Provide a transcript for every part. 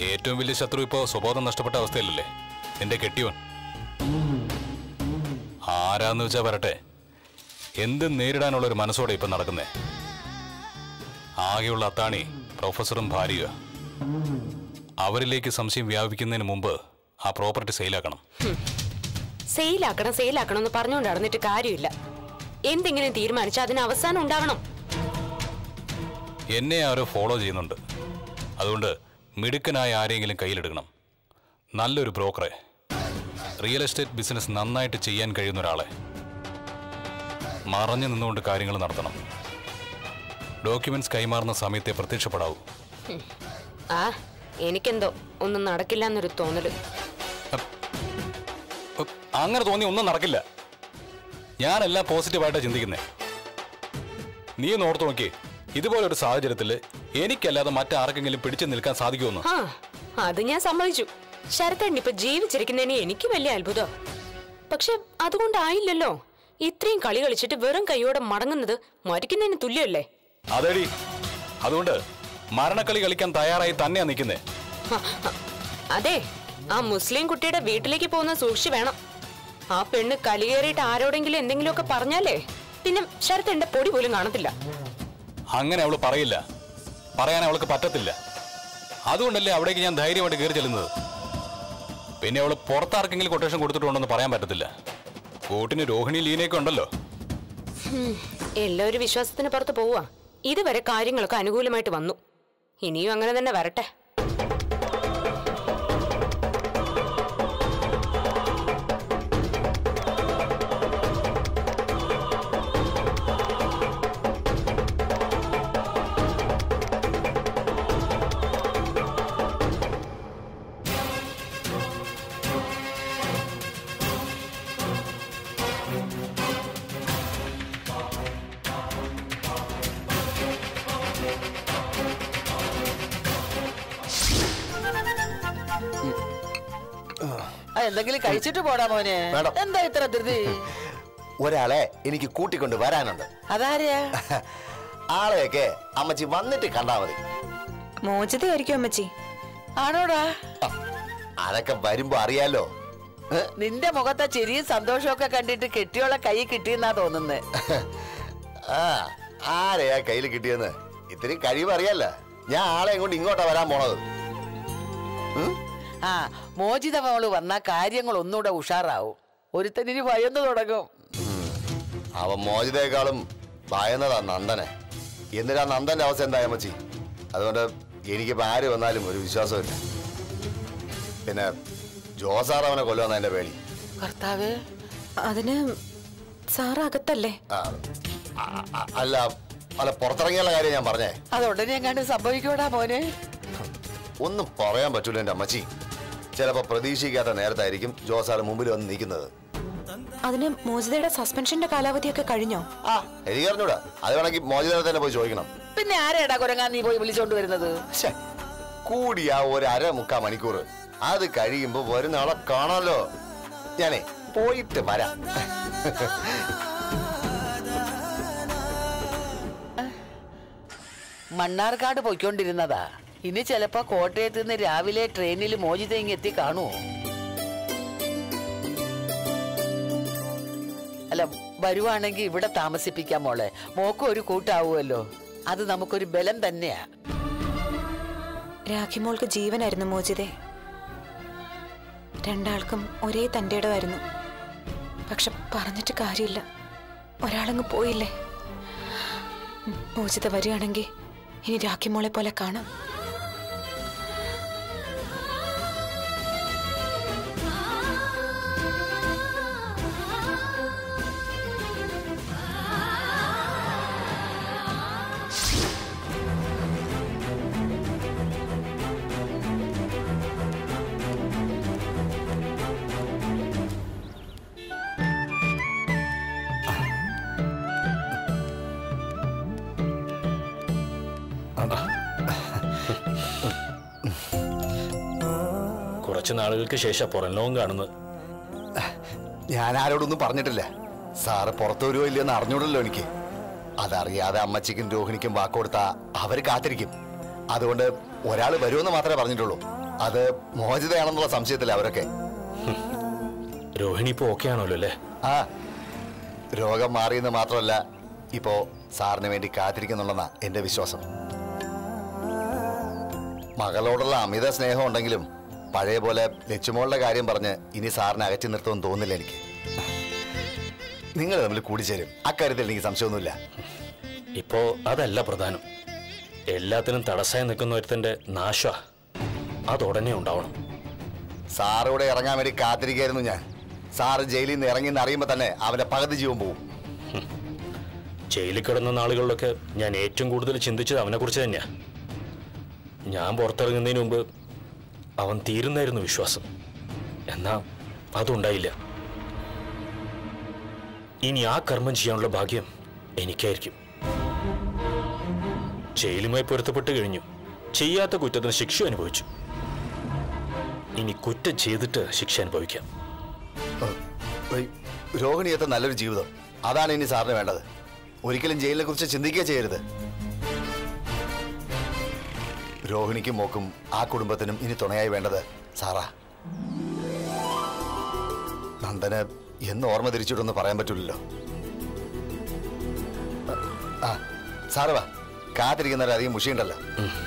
ഏറ്റവും വലിയ ശത്രു ഇപ്പോൾ സ്വബോധം നഷ്ടപ്പെട്ട അവസ്ഥയിലല്ലേ, നിന്റെ കെട്ടിയോൻ. ആരാന്ന് വെച്ചാ വരട്ടെ, എന്ത് നേരിടാനുള്ളൊരു മനസ്സോടെ ഇപ്പം നടക്കുന്നേ. ആകെയുള്ള അത്താണി പ്രൊഫസറും ഭാര്യയോ. അവരിലേക്ക് സംശയം വ്യാപിക്കുന്നതിന് മുമ്പ് ആ പ്രോപ്പർട്ടി സെയിലാക്കണം. സെയിലാക്കണം എന്ന് പറഞ്ഞുകൊണ്ട് നടന്നിട്ട് കാര്യമില്ല. എന്തെങ്കിലും തീരുമാനിച്ചാൽ അതിന് അവസാനം ഉണ്ടാകണം. എന്നെ ആരോ ഫോളോ ചെയ്യുന്നുണ്ട്. അതുകൊണ്ട് മിടുക്കനായ ആരെങ്കിലും കയ്യിലെടുക്കണം. നല്ലൊരു ബ്രോക്കറെ, റിയൽ എസ്റ്റേറ്റ് ബിസിനസ് നന്നായിട്ട് ചെയ്യാൻ കഴിയുന്ന ഒരാളെ. മറഞ്ഞു നിന്നുകൊണ്ട് കാര്യങ്ങൾ നടത്തണം. ഡോക്യുമെന്റ്സ് കൈമാറുന്ന സമയത്തെ പ്രത്യക്ഷപ്പെടാവൂ. എനിക്കെന്തോ ഒന്നും നടക്കില്ല എന്നൊരു തോന്നല്. അങ്ങനെ തോന്നി ഒന്നും നടക്കില്ല. ഞാനെല്ലാം പോസിറ്റീവായിട്ടാണ് ചിന്തിക്കുന്നേ. നീ ഒന്ന് ഓർത്തു നോക്കിയേ, ഇതുപോലൊരു സാഹചര്യത്തിൽ എനിക്കല്ലാതെ മറ്റാർക്കെങ്കിലും പിടിച്ചു നിൽക്കാൻ സാധിക്കുമെന്ന്. അത് ഞാൻ സമ്മതിച്ചു. ശരത്തേട്ടൻ ഇപ്പൊ ജീവിച്ചിരിക്കുന്നതിന് എനിക്ക് വലിയ അത്ഭുതം. പക്ഷെ അതുകൊണ്ടായില്ലല്ലോ. ഇത്രയും കളി കളിച്ചിട്ട് വെറും കൈയോടെ മടങ്ങുന്നത് മരിക്കുന്നതിന് തുല്യമല്ലേ? അതെടി, അതുകൊണ്ട് മരണക്കളി കളിക്കാൻ തയ്യാറായി തന്നെയാ നിൽക്കുന്നേ. അതെ, ആ മുസ്ലിം കുട്ടിയുടെ വീട്ടിലേക്ക് പോകുന്ന സൂക്ഷിച്ചു വേണം. ആ പെണ്ണ് കലിയേറിയിട്ട് ആരോടെങ്കിലും എന്തെങ്കിലുമൊക്കെ പറഞ്ഞാലേ പിന്നെ ശരത്തേട്ടന്റെ പൊടി പോലും കാണത്തില്ല. അങ്ങനെ അവള് പറയില്ല, പറയാൻ അവൾക്ക് പറ്റത്തില്ല. അതുകൊണ്ടല്ലേ അവിടേക്ക് ഞാൻ ധൈര്യമായിട്ട് കയറി ചെല്ലുന്നത്. പിന്നെ അവള് പുറത്താർക്കെങ്കിലും കൊട്ടേഷൻ കൊടുത്തിട്ടുണ്ടെന്ന് പറയാൻ പറ്റത്തില്ല. കൂട്ടിന് രോഹിണി ലീനയൊക്കെ ഉണ്ടല്ലോ. എല്ലാവരും വിശ്വാസത്തിന് പുറത്ത് പോവാ. ഇതുവരെ കാര്യങ്ങളൊക്കെ അനുകൂലമായിട്ട് വന്നു. ഇനിയും അങ്ങനെ തന്നെ വരട്ടെ. എന്തെങ്കിലും കഴിച്ചിട്ട് പോടാ മോനെ. എന്താ ഇത്ര ധൃതി? ഒരാളെ എനിക്ക് കൂട്ടിക്കൊണ്ട് വരാനുണ്ട്. അതാരെയാ? ആളെയൊക്കെ അമ്മച്ചി വന്നിട്ട് കണ്ടാ മതി. മോചിതയായിരിക്കും അമ്മച്ചി. ആണോടാ? അതൊക്കെ വരുമ്പോ അറിയാലോ. നിന്റെ മുഖത്തെ ചെറിയ സന്തോഷമൊക്കെ കണ്ടിട്ട് കെട്ടിയോളെ കൈ കിട്ടിയെന്നാ തോന്നുന്നേ. ആരെയാ കയ്യിൽ കിട്ടിയെന്ന് ഇത്തിരി കഴിവ് അറിയാലോ. ഞാൻ ആളെയും കൊണ്ട് ഇങ്ങോട്ടാ വരാൻ പോണത്. മോചിത മോള് വന്നാ കാര്യങ്ങൾ ഒന്നുകൂടെ ഉഷാറാവും. ഒരുത്തനിന് ഭയന്നു തുടങ്ങും. അവൻ മോചിതയെക്കാളും ഭയന്നതാ നന്ദനെ. എന്നിട്ടാ നന്ദന്റെ അവസ്ഥ എന്തായ അമ്മച്ചി? അതുകൊണ്ട് എനിക്കിപ്പോ ആര് വന്നാലും ഒരു വിശ്വാസമില്ല. പിന്നെ ജോസാർ അവനെ കൊല്ലുവന്ന എന്റെ പേടി. കർത്താവ്, അതിന് സാറകത്തല്ലേ? അല്ല അല്ല, പുറത്തിറങ്ങിയുള്ള കാര്യം ഞാൻ പറഞ്ഞേ. അതുടനെ എങ്ങാണ്ട് സംഭവിക്കൂടാ മോനെ? ഒന്നും പറയാൻ പറ്റൂല എന്റെ അമ്മച്ചി. ചിലപ്പോ പ്രതീക്ഷിക്കാത്ത നേരത്തായിരിക്കും ജോസാർ മുമ്പിൽ വന്ന് നിൽക്കുന്നത്. അതിന് മോചിതയുടെ സസ്പെൻഷന്റെ കാലാവധിയൊക്കെ കഴിഞ്ഞോ? എനിക്ക് അറിഞ്ഞൂടാ. അത് വേണമെങ്കിൽ മോചിതയെ തന്നെ പോയി ചോദിക്കണം. പിന്നെ ആരെടാ കുരങ്ങാൻ നീ പോയി വിളിച്ചോണ്ട് വരുന്നത്? കൂടിയാ ഒരു 1.25 മണിക്കൂർ. അത് കഴിയുമ്പോ വരുന്ന ആളെ കാണാമല്ലോ. ഞാനേ പോയിട്ട് വരാം. മണ്ണാർക്കാട് പോയിക്കൊണ്ടിരുന്നതാ. ഇനി ചിലപ്പോ കോട്ടയത്ത് നിന്ന് രാവിലെ ട്രെയിനിൽ മോചിത ഇങ്ങെത്തി കാണുമോ? അല്ല, വരുവാണെങ്കിൽ ഇവിടെ താമസിപ്പിക്കാം മോളെ. മോക്കും ഒരു കൂട്ടാവുമല്ലോ. അത് നമുക്കൊരു ബലം തന്നെയാ. രാഖിമോൾക്ക് ജീവനായിരുന്നു മോചിതേ. രണ്ടാൾക്കും ഒരേ തന്റെ ഇടമായിരുന്നു. പക്ഷെ പറഞ്ഞിട്ട് കാര്യമില്ല, ഒരാളങ്ങ് പോയില്ലേ. മോചിത വരികയാണെങ്കിൽ ഇനി രാഖിമോളെ പോലെ കാണാം. കുറച്ച് നാളുകൾക്ക് ശേഷം പുറം ലോകം കാണുന്നത്. ഞാൻ ആരോടൊന്നും പറഞ്ഞിട്ടില്ല. സാറ് പുറത്തു വരുമോ ഇല്ലയെന്ന് അറിഞ്ഞൂടല്ലോ എനിക്ക്. അതറിയാതെ അമ്മച്ചിക്കും രോഹിണിക്കും വാക്കുകൊടുത്താ അവര് കാത്തിരിക്കും. അതുകൊണ്ട് ഒരാൾ വരുമെന്ന് മാത്രമേ പറഞ്ഞിട്ടുള്ളൂ. അത് മോചിതയാണെന്നുള്ള സംശയത്തില്ല അവരൊക്കെ. രോഹിണി ഇപ്പൊ ഓക്കെ ആണല്ലോ അല്ലേ? ആ, രോഗം മാറിയെന്ന് മാത്രമല്ല, ഇപ്പോ സാറിന് വേണ്ടി കാത്തിരിക്കുന്നുണ്ടെന്നാ എന്റെ വിശ്വാസം. മകളോടുള്ള അമിത സ്നേഹം ഉണ്ടെങ്കിലും പഴയ പോലെ ലച്ചുമോളുടെ കാര്യം പറഞ്ഞ് ഇനി സാറിനെ അകറ്റി നിർത്തുമെന്ന് തോന്നുന്നില്ല എനിക്ക്. നിങ്ങൾ തമ്മിൽ കൂടിച്ചേരും, അക്കാര്യത്തിൽ എനിക്ക് സംശയമൊന്നുമില്ല. ഇപ്പോ അതല്ല പ്രധാനം. എല്ലാത്തിനും തടസ്സമായി നിൽക്കുന്ന ഒരുത്തന്റെ നാശ അതുടനെ ഉണ്ടാവണം. സാറൂടെ ഇറങ്ങാൻ വേണ്ടി കാത്തിരിക്കായിരുന്നു ഞാൻ. സാറ് ജയിലിൽ നിന്ന് ഇറങ്ങിയെന്ന് അറിയുമ്പോൾ തന്നെ അവന്റെ പകുതി ജീവൻ പോവും. ജയിലിൽ കിടന്ന നാളുകളിലൊക്കെ ഞാൻ ഏറ്റവും കൂടുതൽ ചിന്തിച്ചത് അവനെക്കുറിച്ച് തന്നെയാ. ഞാൻ പുറത്തിറങ്ങുന്നതിന് മുമ്പ് അവൻ തീരുന്നായിരുന്നു വിശ്വാസം. എന്നാ അതുണ്ടായില്ല. ഇനി ആ കർമ്മം ചെയ്യാനുള്ള ഭാഗ്യം എനിക്കായിരിക്കും. ജയിലുമായി പൊരുത്തപ്പെട്ട് കഴിഞ്ഞു. ചെയ്യാത്ത കുറ്റത്തിന് ശിക്ഷ അനുഭവിച്ചു. ഇനി കുറ്റം ചെയ്തിട്ട് ശിക്ഷ അനുഭവിക്കാം. രോഹിണിയത്തെ നല്ലൊരു ജീവിതം, അതാണ് ഇനി സാറിന് വേണ്ടത്. ഒരിക്കലും ജയിലിനെ കുറിച്ച് ചിന്തിക്കുക ചെയ്യരുത്. രോഹിണിക്കും മോക്കും ആ കുടുംബത്തിനും ഇനി തുണയായി വേണ്ടത് സാറാ. നന്ദന് എന്ന് ഓർമ്മ തിരിച്ചിട്ടൊന്നും പറയാൻ പറ്റില്ലല്ലോ. ആ സാറ് വാ, കാത്തിരിക്കുന്നവരധികം മുഷിയുണ്ടല്ലോ.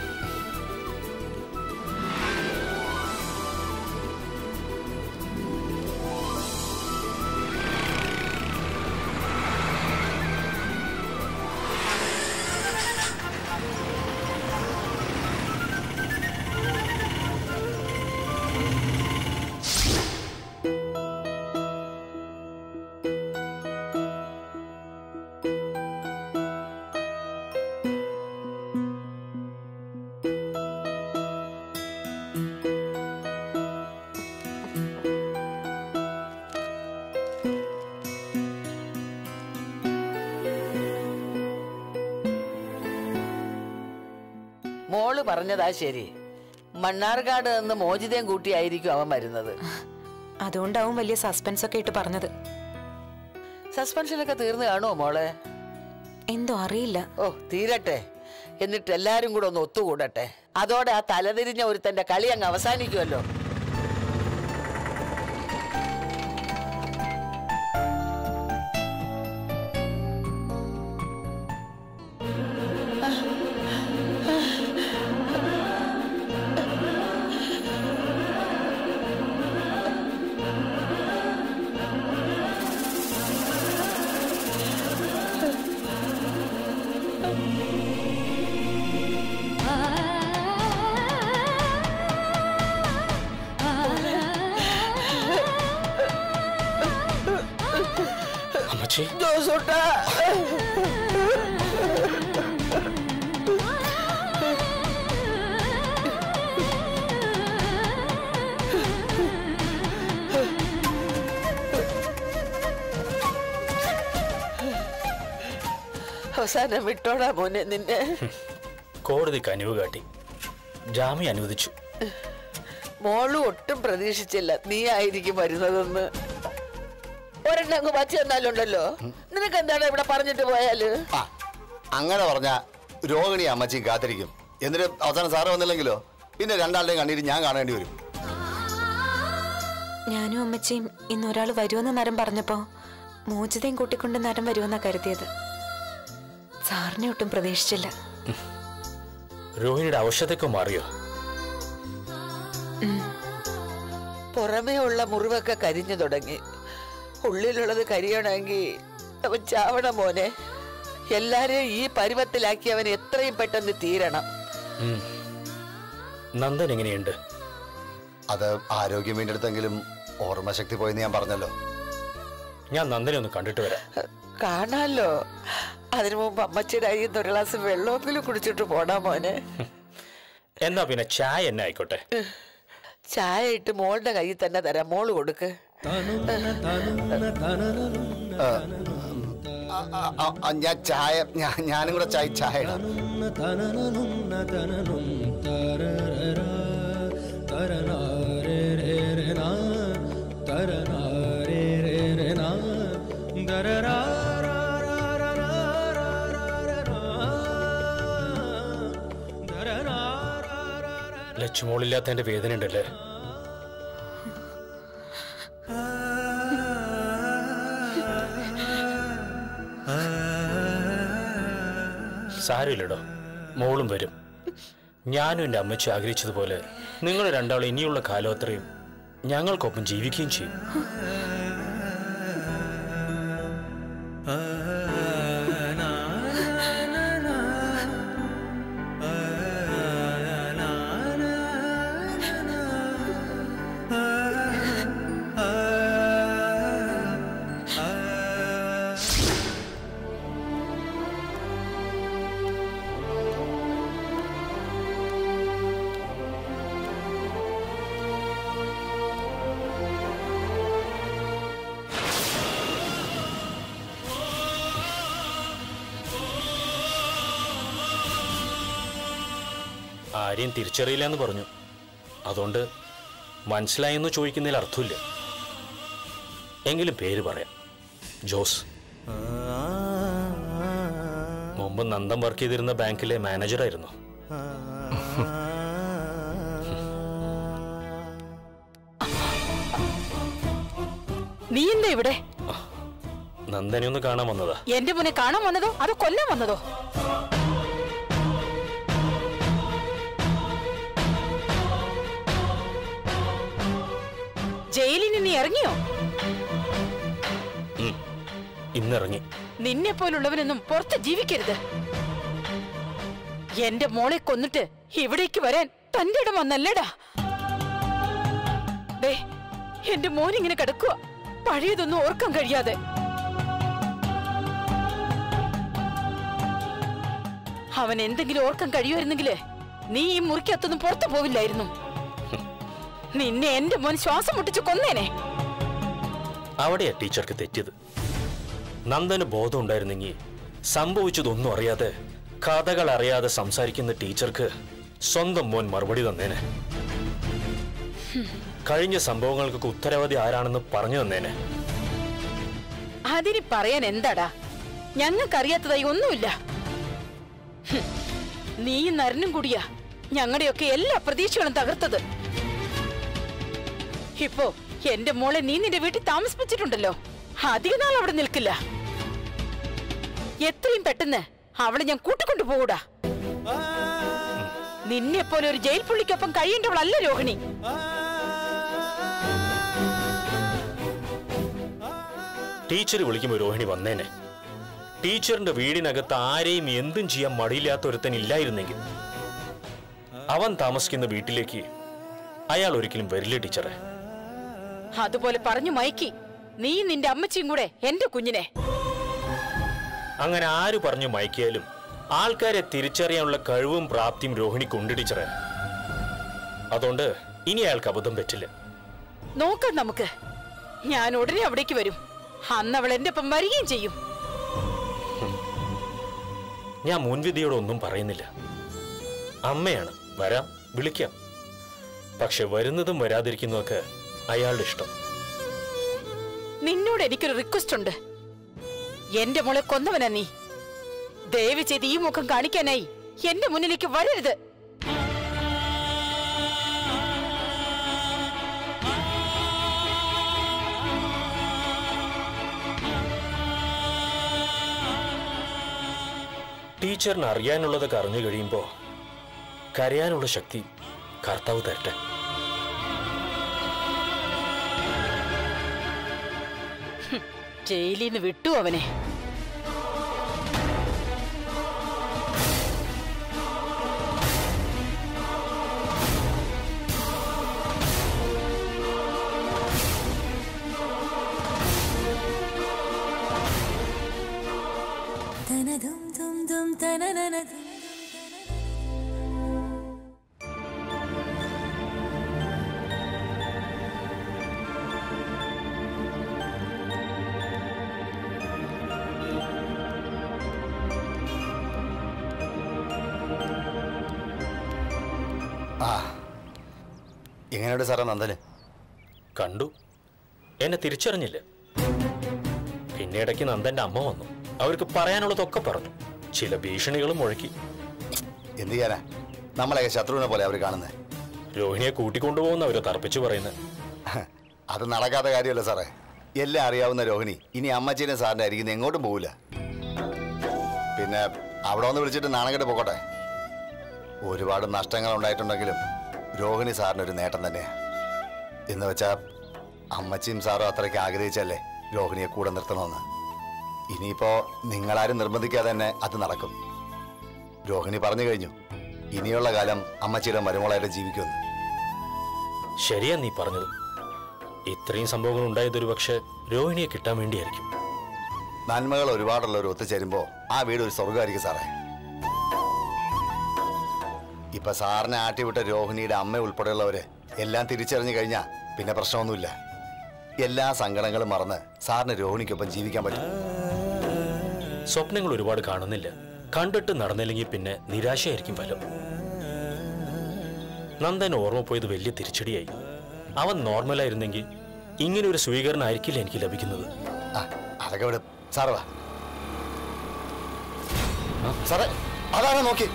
മോള് പറഞ്ഞതാ ശരി. മണ്ണാർക്കാട് നിന്ന് മോചിതയും കൂട്ടിയായിരിക്കും അവൻ വരുന്നത്. അതുകൊണ്ടാവും വലിയ സസ്പെൻസ് ഒക്കെ ഇട്ട് പറഞ്ഞത്. സസ്പെൻഷനൊക്കെ തീർന്നു കാണുമോ മോളെ? എന്തോ അറിയില്ല. ഓ തീരട്ടെ, എന്നിട്ട് എല്ലാരും കൂടെ ഒന്ന് ഒത്തുകൂടട്ടെ. അതോടെ ആ തലതിരിഞ്ഞ ഒരുത്തന്റെ കളി അങ്ങ് അവസാനിക്കുമല്ലോ. ജോസൂട്ടാ, അവസാനം വിട്ടോടാ മോനെ നിന്നെ. കോടതി കനിവ് കാട്ടി ജാമ്യം അനുവദിച്ചു. മോളും ഒട്ടും പ്രതീക്ഷിച്ചില്ല നീ ആയിരിക്കും വരുന്നതെന്ന്. ഒരെണ്ണങ്ങ് വച്ചു തന്നാലുണ്ടല്ലോ. നിനക്ക് എന്താണ് ഇവിടെ പറഞ്ഞിട്ട് പോയാല്? അങ്ങനെ പറഞ്ഞ രോഹിണി അമ്മച്ചിയും കാത്തിരിക്കും. എന്നിട്ട് അവസാനം സാറ് വന്നില്ലെങ്കിലോ പിന്നെ രണ്ടാളുടെയും കണ്ണീര് ഞാൻ കാണേണ്ടി വരും. ഞാനും അമ്മച്ചിയും ഇന്ന് ഒരാൾ വരുമെന്ന് നരം പറഞ്ഞപ്പോ മോചിതയും കൂട്ടിക്കൊണ്ട് നരം വരുമെന്നാ കരുതിയത്. സാറിനെ ഒട്ടും പ്രതീക്ഷിച്ചില്ല. രോഹിണിയുടെ ഔഷധമൊക്കെ മാറിയോ? പുറമേ ഉള്ള മുറിവൊക്കെ കരിഞ്ഞു തുടങ്ങി. ഉള്ളിലുള്ളത് കരിയണമെങ്കിൽ അവൻ ചാവണം മോനെ. എല്ലാരെയും ഈ പരുവത്തിലാക്കി അവൻ എത്രയും പെട്ടെന്ന് തീരണം. നന്ദൻ എങ്ങനെയുണ്ട്? അത് ആരോഗ്യം വീണ്ടെടുത്തെങ്കിലും ഓർമ്മശക്തി പോയെന്ന് ഞാൻ പറഞ്ഞല്ലോ. ഞാൻ നന്ദനെ ഒന്ന് കണ്ടിട്ട് വരാം. കാണാലോ. അതിനു മുമ്പ് അമ്മച്ചിയുടെ കയ്യിൽ നിന്ന് ഒരു ഗ്ലാസ് വെള്ളമെങ്കിലും കുടിച്ചിട്ട് പോടാ മോനെ. എന്നാ പിന്നെ ചായ എന്നെ ആയിക്കോട്ടെ. ചായ ഇട്ട് മോളുടെ കയ്യിൽ തന്നെ തരാം. മോള് കൊടുക്ക്. ഞാൻ ചായ ഞാനും കൂടെ ചായ ഇടാം. ലച്ചുമോളില്ലാത്തതിന്റെ വേദന ഉണ്ടല്ലേ? സാരമില്ലടോ, മോളും വരും. ഞാനും എൻ്റെ അമ്മച്ചി ആഗ്രഹിച്ചതുപോലെ നിങ്ങൾ രണ്ടാളും ഇനിയുള്ള കാലം അത്രയും ഞങ്ങൾക്കൊപ്പം ജീവിക്കുകയും ചെയ്യും. ആരെയും തിരിച്ചറിയില്ല എന്ന് പറഞ്ഞു. അതുകൊണ്ട് മനസ്സിലായെന്ന് ചോദിക്കുന്നതിൽ അർത്ഥമില്ല. എങ്കിലും പേര് പറയാം, ജോസ്. മുമ്പ് നന്ദൻ വർക്ക് ചെയ്തിരുന്ന ബാങ്കിലെ മാനേജറായിരുന്നു. നീ എന്താ ഇവിടെ? നന്ദനെ ഒന്ന് കാണാൻ വന്നതാ. എന്റെ മുന്നെ കാണാൻ വന്നതോ അതോ കൊല്ലാൻ വന്നതോ? ജയിലിന് നീ ഇറങ്ങിയോ? ഇന്നിറങ്ങി. നിന്നെ പോലുള്ളവനൊന്നും പുറത്ത് ജീവിക്കരുത്. എന്റെ മോളെ കൊന്നിട്ട് ഇവിടേക്ക് വരാൻ തന്റെ ഇടം വന്നല്ലേടാ. ദേ, എന്റെ മോനിങ്ങനെ കിടക്കുക, പഴയതൊന്നും ഓർക്കാൻ കഴിയാതെ. അവൻ എന്തെങ്കിലും ഓർക്കാൻ കഴിയുമായിരുന്നെങ്കിലേ നീ ഈ മുറിക്കകത്തൊന്നും പുറത്തു പോവില്ലായിരുന്നു. നിന്നെ എന്റെ മോൻ ശ്വാസം മുട്ടിച്ച് കൊന്നേനെ. അവിടെയാ ടീച്ചർക്ക് തെറ്റിയത്. നന്ദന് ബോധം ഉണ്ടായിരുന്നെങ്കിൽ സംഭവിച്ചതൊന്നും അറിയാതെ, കഥകൾ അറിയാതെ സംസാരിക്കുന്ന ടീച്ചർക്ക് സ്വന്തം മോൻ മറുപടി തന്നേനെ. കഴിഞ്ഞ സംഭവങ്ങൾക്കൊക്കെ ഉത്തരവാദി ആരാണെന്ന് പറഞ്ഞു തന്നേനെ. അതിന് പറയാൻ എന്താടാ? ഞങ്ങൾക്കറിയാത്തതായി ഒന്നുമില്ല. നീ നരനും കൂടിയാ ഞങ്ങളുടെയൊക്കെ എല്ലാ പ്രതീക്ഷകളും തകർത്തത്. ഇപ്പോ എന്റെ മോളെ നീ നിന്റെ വീട്ടിൽ താമസിപ്പിച്ചിട്ടുണ്ടല്ലോ, അധിക നാൾ അവിടെ നിൽക്കില്ല. എത്രയും പെട്ടെന്ന് അവളെ ഞാൻ കൂട്ടിക്കൊണ്ടു പോകൂടാ. നിന്നെ പോലെ ഒരു ജയിൽ പുള്ളിക്കൊപ്പം കഴിയേണ്ടവളല്ല രോഹിണി. ടീച്ചർ വിളിക്കുമ്പോൾ രോഹിണി വന്നേനെ. ടീച്ചറിന്റെ വീടിനകത്ത് ആരെയും എന്തും ചെയ്യാൻ മടിയില്ലാത്ത ഒരുത്തൻ ഇല്ലായിരുന്നെങ്കിൽ അവൻ താമസിക്കുന്ന വീട്ടിലേക്ക് അയാൾ ഒരിക്കലും വരില്ല ടീച്ചറെ. അതുപോലെ പറഞ്ഞു മയക്കി നീ നിന്റെ അമ്മച്ചിയും കൂടെ എന്റെ കുഞ്ഞിനെ. അങ്ങനെ ആര് പറഞ്ഞു മയക്കിയാലും ആൾക്കാരെ തിരിച്ചറിയാനുള്ള കഴിവും പ്രാപ്തിയും രോഹിണിക്കുണ്ട് ടീച്ചറെ. അതുകൊണ്ട് ഇനി അയാൾക്ക് അബദ്ധം പറ്റില്ല. നോക്കാം നമുക്ക്. ഞാൻ ഉടനെ അവിടേക്ക് വരും. അന്ന് അവൾ എന്റെ ഒപ്പം വരികയും ചെയ്യും. ഞാൻ മുൻവിധിയോടൊന്നും പറയുന്നില്ല. അമ്മയാണ്, വരാം, വിളിക്കാം. പക്ഷെ വരുന്നതും വരാതിരിക്കുന്നതൊക്കെ അയാളുടെ ഇഷ്ടം. നിന്നോട് എനിക്കൊരു റിക്വസ്റ്റ് ഉണ്ട്. എന്റെ മോളെ കൊന്നവനാ നീ. ദയവ് ചെയ്ത് ഈ മുഖം കാണിക്കാനായി എന്റെ മുന്നിലേക്ക് വരരുത്. ടീച്ചറിന് അറിയാനുള്ളതൊക്കെ അറിഞ്ഞു കഴിയുമ്പോ കരയാനുള്ള ശക്തി കർത്താവ് തരട്ടെ. ജയിലിൽ നിന്ന് വിട്ടു അവനെ. എങ്ങനെയുണ്ട് സാറേ നന്ദന്? കണ്ടു, എന്നെ തിരിച്ചറിഞ്ഞില്ല. പിന്നെ ഇടയ്ക്ക് നന്ദന്റെ അമ്മ വന്നു. അവർക്ക് പറയാനുള്ളതൊക്കെ പറഞ്ഞു. ചില ഭീഷണികളും മുഴക്കി. എന്ത് ചെയ്യാനാ, നമ്മളെ ശത്രുവിനെ പോലെ അവർ കാണുന്നത്. രോഹിണിയെ കൂട്ടിക്കൊണ്ടുപോകുന്ന അവരെ തർപ്പിച്ചു പറയുന്നത്. അത് നടക്കാത്ത കാര്യമല്ല സാറേ. എല്ലാം അറിയാവുന്ന രോഹിണി ഇനി അമ്മച്ചീനെ സാറിന്റെ അരികിൽ എങ്ങോട്ടും പോവില്ല. പിന്നെ അവിടെ ഒന്ന് വിളിച്ചിട്ട് നാണംകെട്ട് പോകട്ടെ. ഒരുപാട് നഷ്ടങ്ങൾ ഉണ്ടായിട്ടുണ്ടെങ്കിലും രോഹിണി സാറിനൊരു നേട്ടം തന്നെയാണ്. എന്ന് വെച്ചാൽ അമ്മച്ചിയും സാറും അത്രയ്ക്ക് ആഗ്രഹിച്ചല്ലേ രോഹിണിയെ കൂടെ നിർത്തണമെന്ന്. ഇനിയിപ്പോ നിങ്ങളാരും നിർബന്ധിക്കാതെ തന്നെ അത് നടക്കും. രോഹിണി പറഞ്ഞു കഴിഞ്ഞു ഇനിയുള്ള കാലം അമ്മച്ചിയുടെ മരുമോളായിട്ട് ജീവിക്കുമെന്ന്. ശരിയാ നീ പറഞ്ഞത്. ഇത്രയും സംഭവങ്ങൾ ഉണ്ടായതൊരു പക്ഷെ രോഹിണിയെ കിട്ടാൻ വേണ്ടിയായിരിക്കും. നന്മകൾ ഒരുപാടുള്ളവർ ഒത്തുചേരുമ്പോ ആ വീട് ഒരു സ്വർഗമായിരിക്കും സാറേ. ഇപ്പൊ സാറിനെ ആട്ടിവിട്ട രോഹിണിയുടെ അമ്മ ഉൾപ്പെടെയുള്ളവര് എല്ലാം തിരിച്ചറിഞ്ഞു കഴിഞ്ഞാൽ പിന്നെ പ്രശ്നമൊന്നുമില്ല. എല്ലാ സങ്കടങ്ങളും മറന്ന് സാറിന് രോഹിണിക്കൊപ്പം ജീവിക്കാൻ പറ്റും. സ്വപ്നങ്ങൾ ഒരുപാട് കാണുന്നില്ല. കണ്ടിട്ട് നടന്നില്ലെങ്കിൽ പിന്നെ നിരാശയായിരിക്കും ഫലം. നന്ദൻ ഓർമ്മ പോയത് വലിയ തിരിച്ചടിയായി. അവൻ നോർമലായിരുന്നെങ്കിൽ ഇങ്ങനെ ഒരു സ്വീകരണം ആയിരിക്കില്ല എനിക്ക് ലഭിക്കുന്നത്. അതൊക്കെ ഇവിടെ സാറ് വാ. സാറേ അതാണ് നോക്കി.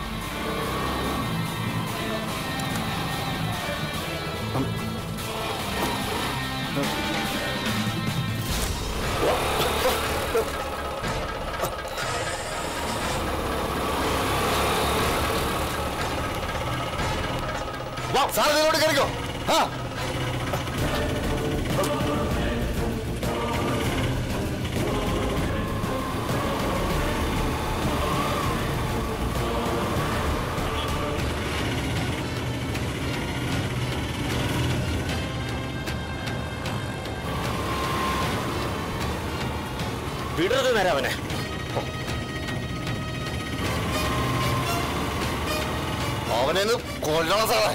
സാറ് ഇതിലോട്ട് കയറിക്കോ. വിടരുത് നേരവനെ. അവനെ കൊല്ലണം സാറേ.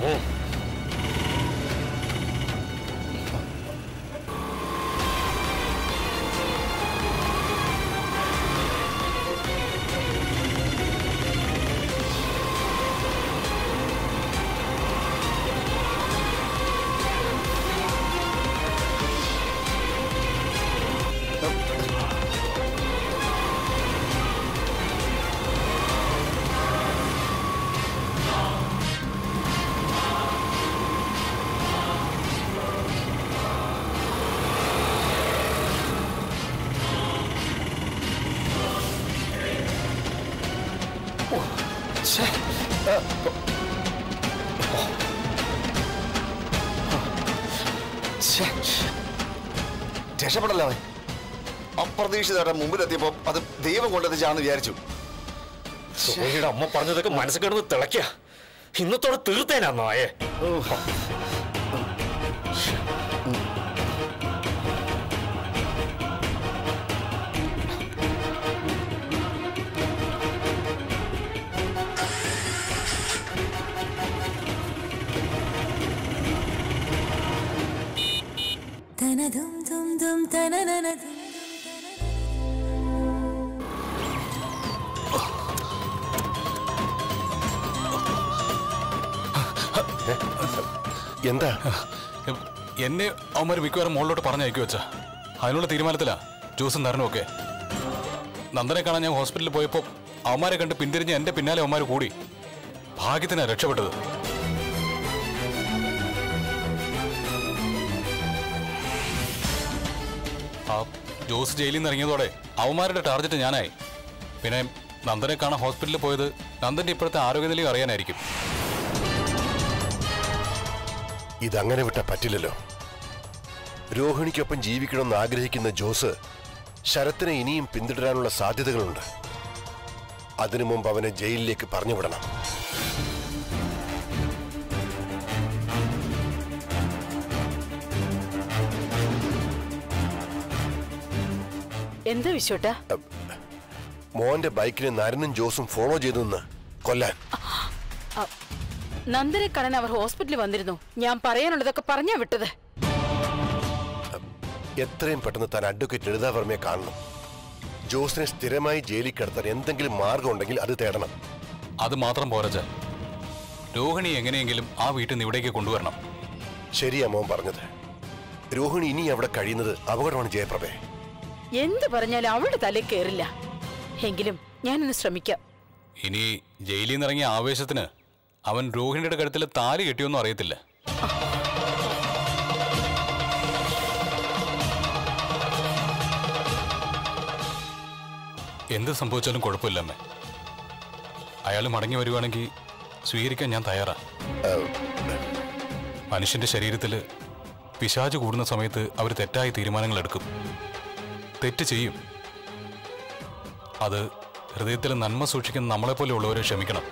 രക്ഷപ്പെടല്ലോ അവൻ. അപ്രതീക്ഷിതരുടെ മുമ്പിലെത്തിയപ്പോ അത് ദൈവം കൊണ്ടെത്തിച്ചാന്ന് വിചാരിച്ചു. സോഹിയുടെ അമ്മ പറഞ്ഞതൊക്കെ മനസ്സിൽ കിടന്ന് തിളയ്ക്ക. ഇന്നത്തോടെ തീർത്തേനാ നായേ. എന്താ എന്നെ അവന്മാർ മിക്കവാറും മുകളിലോട്ട് പറഞ്ഞയക്കു വെച്ചാ. അതിനുള്ള തീരുമാനത്തിലാ ജോസും നരനും ഒക്കെ. നന്ദനെ കാണാൻ ഞാൻ ഹോസ്പിറ്റലിൽ പോയപ്പോ അവന്മാരെ കണ്ട് പിന്തിരിഞ്ഞ് എന്റെ പിന്നാലെ അവന്മാർ കൂടി. ഭാഗ്യത്തിനാ രക്ഷപ്പെട്ടത്. ആ ജോസ് ജയിലിൽ നിന്ന് ഇറങ്ങിയതോടെ അവന്മാരുടെ ടാർഗറ്റ് ഞാനായി. പിന്നെ നന്ദനെ കാണാൻ ഹോസ്പിറ്റലിൽ പോയത് നന്ദന്റെ ഇപ്പോഴത്തെ ആരോഗ്യനിലയും അറിയാനായിരിക്കും. ഇതങ്ങനെ വിട്ടാ പറ്റില്ലല്ലോ. രോഹിണിക്കൊപ്പം ജീവിക്കണമെന്ന് ആഗ്രഹിക്കുന്ന ജോസ് ശരത്തിനെ ഇനിയും പിന്തുടരാനുള്ള സാധ്യതകളുണ്ട്. അതിനു മുമ്പ് അവനെ ജയിലിലേക്ക് പറഞ്ഞുവിടണം. എന്താ വിശ്വട്ടാ? മോന്റെ ബൈക്കിനെ നരനും ജോസും ഫോളോ ചെയ്തെന്ന് കൊല്ലാൻ. നന്ദനെ കാണാൻ അവർ ഹോസ്പിറ്റലിൽ വന്നിരുന്നു. ഞാൻ പറയാനുള്ളതൊക്കെ പറഞ്ഞാ വിട്ടത്. എത്രയും പെട്ടെന്ന് താൻ അഡ്വക്കേറ്റ് ലളിതാവർമ്മയെ കാണണം. ജോസിനെ സ്ഥിരമായി ജയിലിൽ കിടത്താൻ എന്തെങ്കിലും മാർഗം ഉണ്ടെങ്കിൽ അത് തേടണം. അത് മാത്രം പോരച്ച, രോഹിണി എങ്ങനെയെങ്കിലും ആ വീട്ടിൽ നിന്ന് ഇവിടേക്ക് കൊണ്ടുവരണം. ശരിയാ മോൻ പറഞ്ഞത്. രോഹിണി ഇനി അവിടെ കഴിയുന്നത് അപകടമാണ് ജയപ്രഭേ. എന്ത് പറഞ്ഞാലും അവളുടെ തലയിൽ കയറില്ല. എങ്കിലും ഞാനൊന്ന് ശ്രമിക്കാം. ഇനി ജയിലിൽ നിന്നിറങ്ങിയ ആവേശത്തിന് അവൻ രോഹിണിയുടെ കഴുത്തിൽ താലി കെട്ടിയൊന്നും അറിയത്തില്ല. എന്ത് സംഭവിച്ചാലും കുഴപ്പമില്ല അമ്മേ. അയാൾ മടങ്ങി വരുവാണെങ്കിൽ സ്വീകരിക്കാൻ ഞാൻ തയ്യാറാ. മനുഷ്യന്റെ ശരീരത്തിൽ പിശാച് കൂടുന്ന സമയത്ത് അവർ തെറ്റായ തീരുമാനങ്ങൾ എടുക്കും, തെറ്റ് ചെയ്യും. അത് ഹൃദയത്തിൽ നന്മ സൂക്ഷിക്കുന്ന നമ്മളെപ്പോലെയുള്ളവരെ ക്ഷമിക്കണം.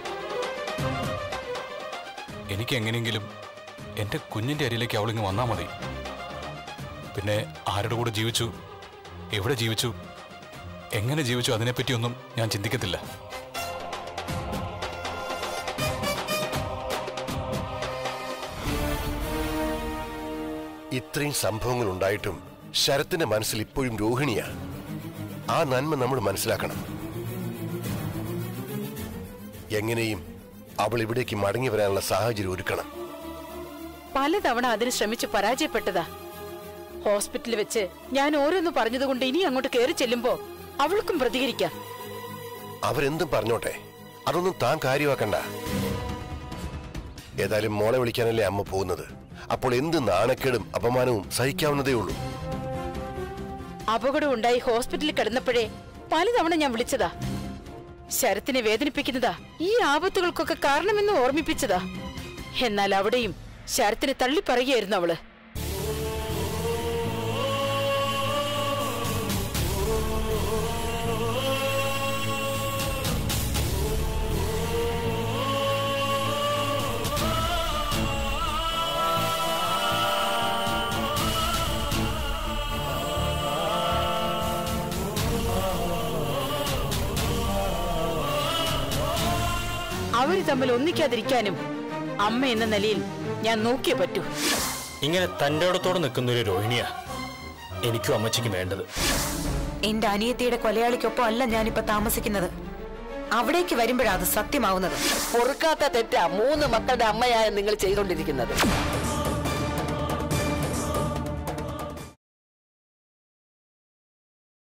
എനിക്ക് എങ്ങനെയെങ്കിലും എൻ്റെ കുഞ്ഞിൻ്റെ അരിയിലേക്ക് അവളിങ്ങ് വന്നാൽ മതി. പിന്നെ ആരുടെ കൂടെ ജീവിച്ചു, എവിടെ ജീവിച്ചു, എങ്ങനെ ജീവിച്ചു അതിനെപ്പറ്റിയൊന്നും ഞാൻ ചിന്തിക്കത്തില്ല. ഇത്രയും സംഭവങ്ങൾ ഉണ്ടായിട്ടും ശരത്തിന്റെ മനസ്സിൽ ഇപ്പോഴും രോഹിണിയാ. ആ നന്മ നമ്മൾ മനസ്സിലാക്കണം. എങ്ങനെയും അവൾ ഇവിടേക്ക് മടങ്ങി വരാനുള്ള സാഹചര്യം ഒരുക്കണം. പലതവണ അതിന് ശ്രമിച്ചു പരാജയപ്പെട്ടതാ. ഹോസ്പിറ്റലിൽ വെച്ച് ഞാൻ ഓരോന്ന് പറഞ്ഞതുകൊണ്ട് ഇനി അങ്ങോട്ട് കയറി ചെല്ലുമ്പോ അവൾക്കും പ്രതികരിക്കാം. അവരെന്തും പറഞ്ഞോട്ടെ, അതൊന്നും താൻ കാര്യമാക്കണ്ട. ഏതായാലും മോളെ വിളിക്കാനല്ലേ അമ്മ പോകുന്നത്. അപ്പോൾ എന്ത് നാണക്കേടും അപമാനവും സഹിക്കാവുന്നതേ ഉള്ളൂ. അപകടം ഉണ്ടായി ഹോസ്പിറ്റലിൽ കിടന്നപ്പോഴേ പലതവണ ഞാൻ വിളിച്ചതാ. ശരത്തിനെ വേദനിപ്പിക്കുന്നതാ ഈ ആപത്തുകൾക്കൊക്കെ കാരണമെന്ന് ഓർമ്മിപ്പിച്ചതാ. എന്നാൽ അവിടെയും ശരത്തിനെ തള്ളിപ്പറയുകയായിരുന്നു അവള്. അവര് തമ്മിൽ ഒന്നിക്കാതിരിക്കാനും അമ്മ എന്ന നിലയിൽ ഞാൻ നോക്കിയേ പറ്റൂ. ഇങ്ങനെ തന്റെ ഇടത്തോടെ നിൽക്കുന്ന ഒരു രോഹിണിയാ എനിക്കും അമ്മച്ചിക്കും വേണ്ടത്. എന്റെ അനിയത്തിയുടെ കൊലയാളിക്കൊപ്പം അല്ല ഞാനിപ്പോ താമസിക്കുന്നത്. അവിടേക്ക് വരുമ്പോഴാണ് അത് സത്യമാവുന്നത്. പൊറുക്കാത്ത തെറ്റാ 3 മക്കളുടെ അമ്മയായ നിങ്ങൾ ചെയ്തുകൊണ്ടിരിക്കുന്നത്.